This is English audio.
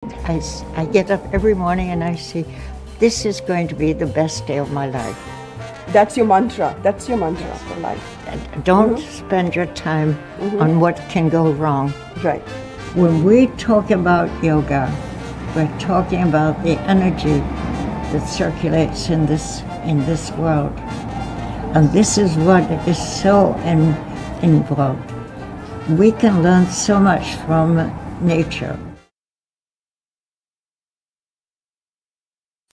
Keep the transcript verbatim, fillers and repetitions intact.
I, s- I get up every morning and I say, this is going to be the best day of my life. That's your mantra. That's your mantra for life. And don't Mm-hmm. spend your time Mm-hmm. on what can go wrong. Right. When we talk about yoga, we're talking about the energy that circulates in this in this world. And this is what is so in, involved. We can learn so much from nature.